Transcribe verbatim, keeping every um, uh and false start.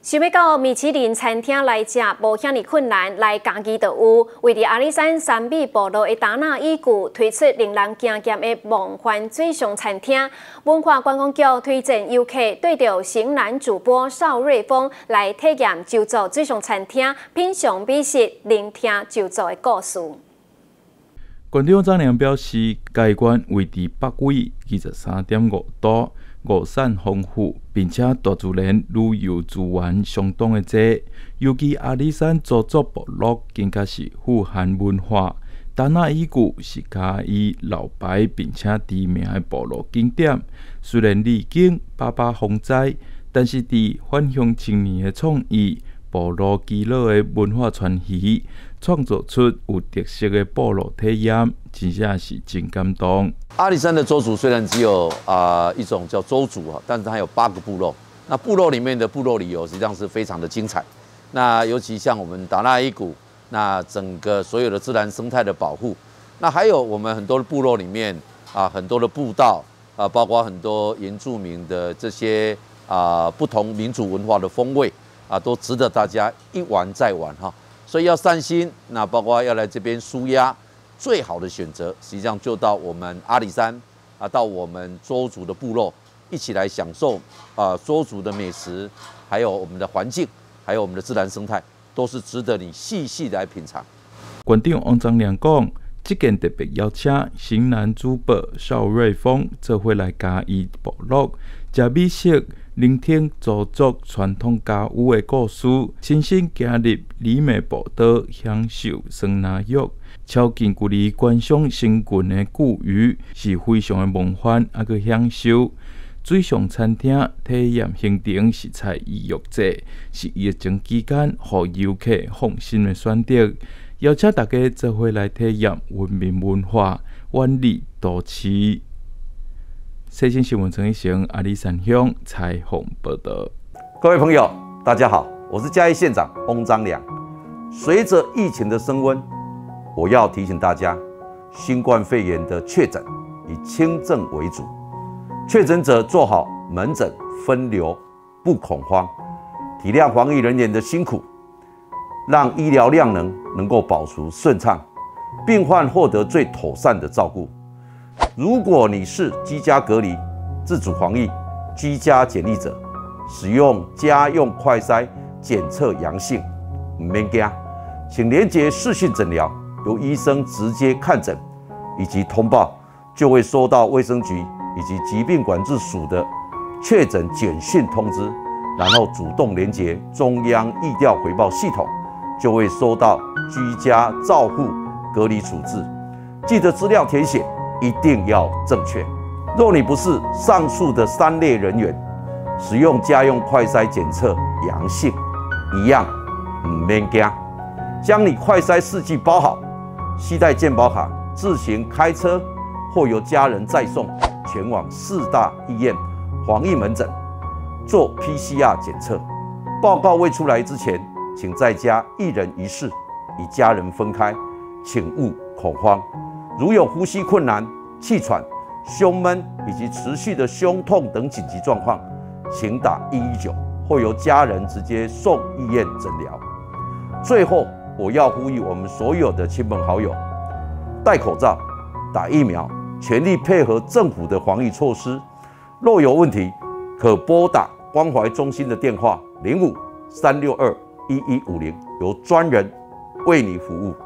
想要到米其林餐厅来食，无遐尼困难，来家己就有。位伫阿里山山美部落的达纳伊谷推出令人惊艳的梦幻水上餐厅。文化观光局推荐游客对着型男主播邵瑞峰来体验就做水上餐厅，品尝美食，聆听就做的故事。 馆长张良表示，该馆位伫北纬二十三点五度。物产丰富，并且大自然旅游资源相当的多。尤其阿里山祖族部落更加是富含文化。达纳伊谷是嘉义老牌并且知名的部落景点。虽然历经八八风灾，但是伫返乡青年的创意、部落耆老的文化传奇，创造出有特色的部落体验，真正是真感动。 阿里山的邹族虽然只有啊、呃、一种叫邹族啊，但是它有八个部落。那部落里面的部落旅游实际上是非常的精彩。那尤其像我们达纳伊谷，那整个所有的自然生态的保护，那还有我们很多的部落里面啊很多的步道啊，包括很多原住民的这些啊不同民族文化的风味啊，都值得大家一玩再玩哈。所以要散心，那包括要来这边舒压。最好的选择，实际上就到我们阿里山啊，到我们邹族的部落，一起来享受啊邹族的美食，还有我们的环境，还有我们的自然生态，都是值得你细细来品尝。 馆长王章良讲，这件特别邀请型男主播邵瑞峰做伙来嘉义部落食美食。聆听祖族传统家务的故事，亲身走入里美步道，享受酸辣肉。超近距离观赏生群的古鱼，是非常的梦幻，还佫享受。水上餐厅体验行程是采预约制，是疫情期间互游客放心的选择。邀请大家做伙来体验文明文化，远离都市。西新新闻陈一成阿里山乡采访报道。 各位朋友，大家好，我是嘉义县长翁章良。随着疫情的升温，我要提醒大家，新冠肺炎的确诊以轻症为主，确诊者做好门诊分流，不恐慌，体谅防疫人员的辛苦，让医疗量能能够保持顺畅，病患获得最妥善的照顾。如果你是居家隔离、自主防疫、居家检疫者，使用家用快筛检测阳性，唔免惊，请连结视讯诊疗，由医生直接看诊以及通报，就会收到卫生局以及疾病管制署的确诊简讯通知，然后主动连结中央疫调回报系统，就会收到居家照护隔离处置。记得资料填写一定要正确。若你不是上述的三类人员，使用家用快筛检测阳性，一样唔免惊，将你快筛试剂包好，携带健保卡，自行开车或由家人载送前往四大医院防疫门诊做 P C R 检测。报告未出来之前，请在家一人一室，与家人分开，请勿恐慌。如有呼吸困难、气喘、胸闷以及持续的胸痛等紧急状况，请打一一九，或由家人直接送医院诊疗。最后，我要呼吁我们所有的亲朋好友，戴口罩、打疫苗，全力配合政府的防疫措施。若有问题，可拨打关怀中心的电话零五三六二一一五零，由专人为你服务。